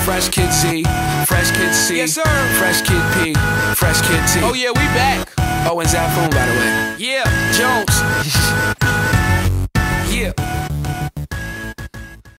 Fresh Kid Z, Fresh Kid C, Yes, sir. Fresh Kid P, Fresh Kid T. Oh yeah, we back. Oh, and Zafoon, by the way. Yeah, Jones.